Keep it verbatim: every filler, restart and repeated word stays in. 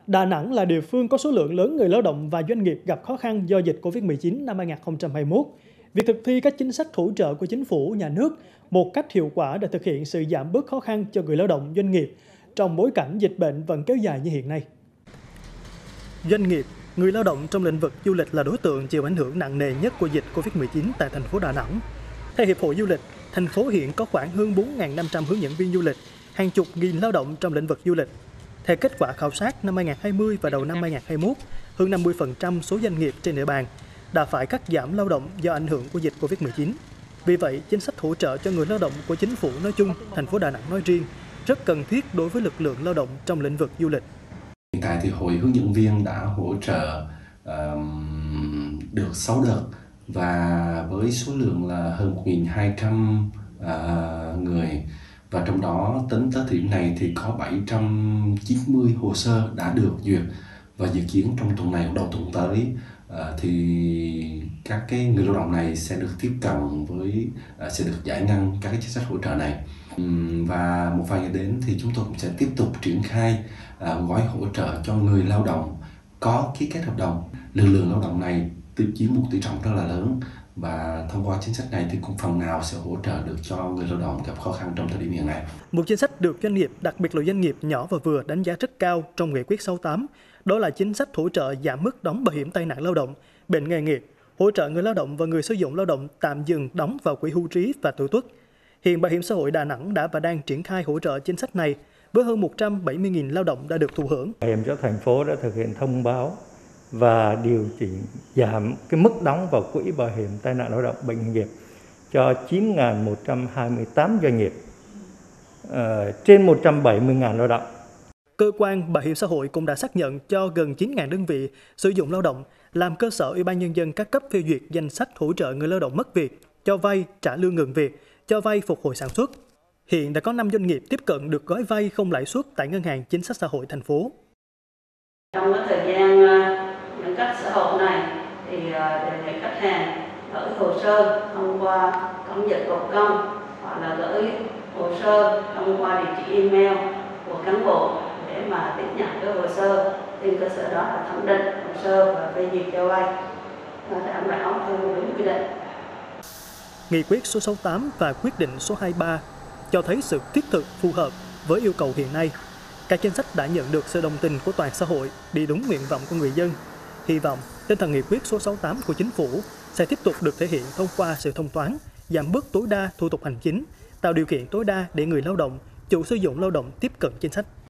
Đà Nẵng là địa phương có số lượng lớn người lao động và doanh nghiệp gặp khó khăn do dịch Covid mười chín năm hai nghìn không trăm hai mươi mốt. Việc thực thi các chính sách hỗ trợ của chính phủ, nhà nước một cách hiệu quả để thực hiện sự giảm bớt khó khăn cho người lao động, doanh nghiệp trong bối cảnh dịch bệnh vẫn kéo dài như hiện nay. Doanh nghiệp, người lao động trong lĩnh vực du lịch là đối tượng chịu ảnh hưởng nặng nề nhất của dịch Covid mười chín tại thành phố Đà Nẵng. Theo Hiệp hội Du lịch, thành phố hiện có khoảng hơn bốn nghìn năm trăm hướng dẫn viên du lịch, hàng chục nghìn lao động trong lĩnh vực du lịch. Theo kết quả khảo sát năm hai nghìn không trăm hai mươi và đầu năm hai nghìn không trăm hai mươi mốt, hơn năm mươi phần trăm số doanh nghiệp trên địa bàn đã phải cắt giảm lao động do ảnh hưởng của dịch Covid mười chín. Vì vậy, chính sách hỗ trợ cho người lao động của chính phủ nói chung, thành phố Đà Nẵng nói riêng rất cần thiết đối với lực lượng lao động trong lĩnh vực du lịch. Hiện tại thì Hội hướng dẫn viên đã hỗ trợ uh, được sáu đợt và với số lượng là hơn một nghìn hai trăm uh, người. Và trong đó tính tới điểm này thì có bảy trăm chín mươi hồ sơ đã được duyệt, và dự kiến trong tuần này, đầu tuần tới uh, thì các cái người lao động này sẽ được tiếp cận với uh, sẽ được giải ngân các cái chính sách hỗ trợ này. Um, và một vài ngày đến thì chúng tôi cũng sẽ tiếp tục triển khai uh, gói hỗ trợ cho người lao động có ký kết hợp đồng. Lực lượng lao động này chiếm một tỷ trọng rất là lớn, và thông qua chính sách này thì cũng phần nào sẽ hỗ trợ được cho người lao động gặp khó khăn trong thời điểm hiện nay. Một chính sách được doanh nghiệp, đặc biệt là doanh nghiệp nhỏ và vừa đánh giá rất cao trong Nghị quyết sáu mươi tám, đó là chính sách hỗ trợ giảm mức đóng bảo hiểm tai nạn lao động, bệnh nghề nghiệp, hỗ trợ người lao động và người sử dụng lao động tạm dừng đóng vào quỹ hưu trí và tuổi tuất. Hiện Bảo hiểm xã hội Đà Nẵng đã và đang triển khai hỗ trợ chính sách này với hơn một trăm bảy mươi nghìn lao động đã được thụ hưởng. Bảo hiểm cho thành phố đã thực hiện thông báo và điều chỉnh giảm cái mức đóng vào quỹ bảo hiểm tai nạn lao động bệnh nghề nghiệp cho chín nghìn một trăm hai mươi tám doanh nghiệp, uh, trên một trăm bảy mươi nghìn lao động. Cơ quan Bảo hiểm xã hội cũng đã xác nhận cho gần chín nghìn đơn vị sử dụng lao động làm cơ sở Ủy ban Nhân dân các cấp phê duyệt danh sách hỗ trợ người lao động mất việc, cho vay trả lương ngừng việc, cho vay phục hồi sản xuất. Hiện đã có năm doanh nghiệp tiếp cận được gói vay không lãi suất tại Ngân hàng Chính sách Xã hội thành phố. Trong cái thời gian giãn cách xã hội này thì đề nghị khách hàng gửi hồ sơ thông qua cổng dịch vụ công hoặc là gửi hồ sơ thông qua địa chỉ email của cán bộ để mà tiếp nhận cái hồ sơ, trên cơ sở đó là thẩm định hồ sơ và phê duyệt cho vay đảm bảo theo đúng quy định. Nghị quyết số sáu mươi tám và quyết định số hai mươi ba cho thấy sự thiết thực phù hợp với yêu cầu hiện nay. Các chính sách đã nhận được sự đồng tình của toàn xã hội, đi đúng nguyện vọng của người dân. Hy vọng tinh thần nghị quyết số sáu mươi tám của chính phủ sẽ tiếp tục được thể hiện thông qua sự thông toán, giảm bớt tối đa thủ tục hành chính, tạo điều kiện tối đa để người lao động, chủ sử dụng lao động tiếp cận chính sách.